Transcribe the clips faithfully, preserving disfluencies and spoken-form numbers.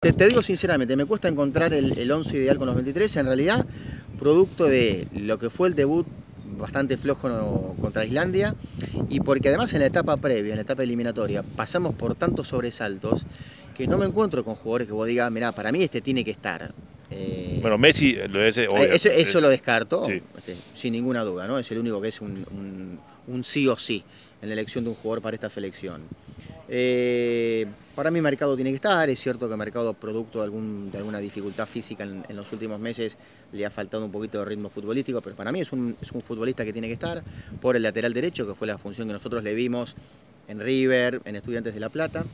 Te, te digo sinceramente, me cuesta encontrar el, el once ideal con los veintitrés, en realidad producto de lo que fue el debut bastante flojo no, contra Islandia, y porque además en la etapa previa, en la etapa eliminatoria, pasamos por tantos sobresaltos que no me encuentro con jugadores que vos digas, mirá, para mí este tiene que estar. Eh, bueno, Messi lo es, obvio, eso, eso es, lo descarto, sí. este, sin ninguna duda, ¿no? Es el único que es un, un, un sí o sí en la elección de un jugador para esta selección. Eh, para mí Mercado tiene que estar, es cierto que Mercado, producto de, algún, de alguna dificultad física en, en los últimos meses, le ha faltado un poquito de ritmo futbolístico, pero para mí es un, es un futbolista que tiene que estar por el lateral derecho, que fue la función que nosotros le vimos en River, en Estudiantes de La Plata.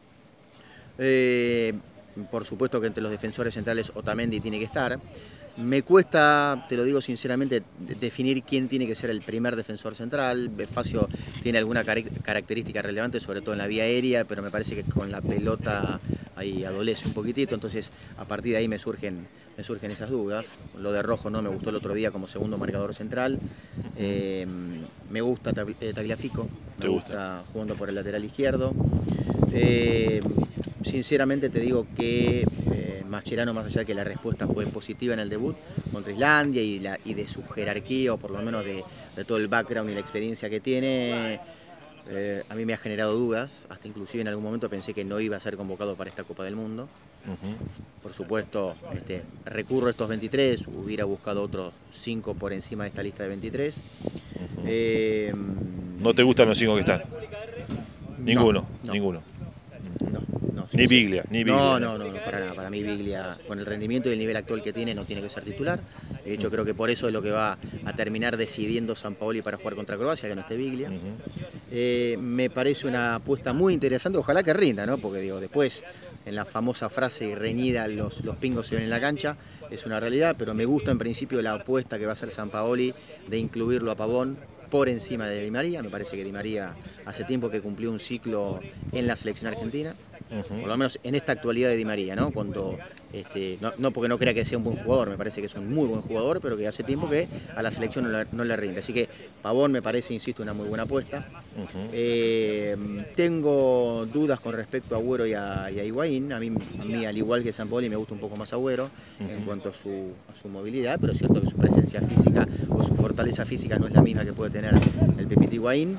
Eh, por supuesto que entre los defensores centrales Otamendi tiene que estar. Me cuesta, te lo digo sinceramente, definir quién tiene que ser el primer defensor central. Facio tiene alguna car característica relevante, sobre todo en la vía aérea, pero me parece que con la pelota ahí adolece un poquitito, entonces a partir de ahí me surgen, me surgen esas dudas. Lo de Rojo no me gustó el otro día como segundo marcador central. Eh, me gusta Tagliafico, me gusta jugando por el lateral izquierdo. Eh, sinceramente te digo que eh, Mascherano, más allá de que la respuesta fue positiva en el debut contra Islandia y, la, y de su jerarquía, o por lo menos de, de todo el background y la experiencia que tiene, eh, a mí me ha generado dudas, hasta inclusive en algún momento pensé que no iba a ser convocado para esta Copa del Mundo. Uh-huh. Por supuesto, este, recurro a estos veintitrés, hubiera buscado otros cinco por encima de esta lista de veintitrés. Uh-huh. eh, ¿No te gustan los cinco que están? Ninguno, no, no. ninguno. No, no, ni sí, Biglia, sí. ni Biglia. No, no, no, no, para nada. Para mí Biglia, con el rendimiento y el nivel actual que tiene, no tiene que ser titular. De hecho, uh-huh. creo que por eso es lo que va a terminar decidiendo Sampaoli para jugar contra Croacia, que no esté Biglia. Uh-huh. eh, me parece una apuesta muy interesante, ojalá que rinda, ¿no? Porque digo, después, en la famosa frase reñida, los, los pingos se ven en la cancha, es una realidad, pero me gusta en principio la apuesta que va a hacer Sampaoli de incluirlo a Pavón por encima de Di María. Me parece que Di María hace tiempo que cumplió un ciclo en la selección argentina, uh-huh. por lo menos en esta actualidad de Di María, ¿no? Cuando, este, no, no porque no crea que sea un buen jugador, me parece que es un muy buen jugador, pero que hace tiempo que a la selección no, la, no le rinde. Así que Pavón me parece, insisto, una muy buena apuesta. Uh-huh. eh, tengo dudas con respecto a Agüero y a, y a Higuaín. A mí, a mí, al igual que Sampaoli, me gusta un poco más Agüero, uh-huh. en cuanto a su, a su movilidad, pero es cierto que su presencia física o su fortaleza física no es la misma que puede tener el Pepito Higuaín.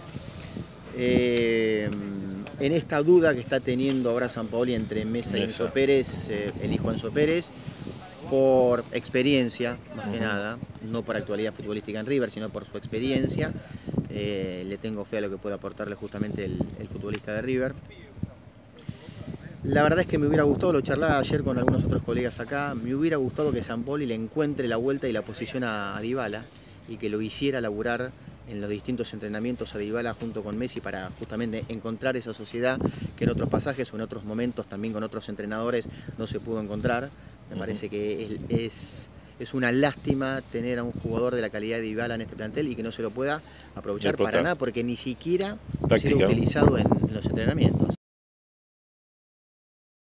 Eh, en esta duda que está teniendo ahora Sampaoli entre Mesa y Enzo Pérez, eh, elijo a Enzo Pérez por experiencia, más uh-huh. que nada, no por actualidad futbolística en River, sino por su experiencia. Eh, le tengo fe a lo que puede aportarle justamente el, el futbolista de River. La verdad es que me hubiera gustado, lo charlaba ayer con algunos otros colegas acá, me hubiera gustado que Sampaoli le encuentre la vuelta y la posición a, a Dybala y que lo hiciera laburar en los distintos entrenamientos a Dybala junto con Messi para justamente encontrar esa sociedad que en otros pasajes o en otros momentos también con otros entrenadores no se pudo encontrar. Me uh-huh. parece que es, es, es una lástima tener a un jugador de la calidad de Dybala en este plantel y que no se lo pueda aprovechar para nada porque ni siquiera ha sido utilizado en, en los entrenamientos.